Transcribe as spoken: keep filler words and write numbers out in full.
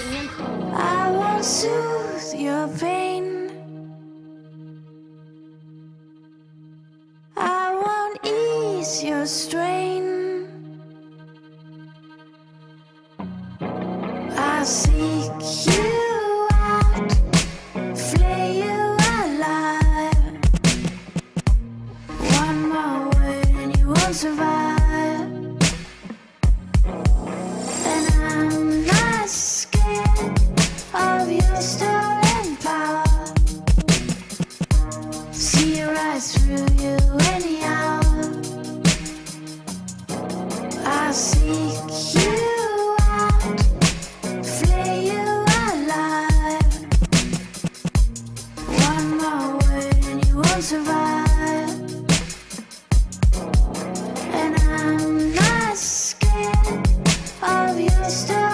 I won't soothe your pain. I won't ease your strain. I'll seek you out, flay you alive. One more word and you won't survive. And I'm not scared of your stolen power. See right through you anyhow. I'll seek you out, flay you alive. One more word and you won't survive. And I'm not scared of your story.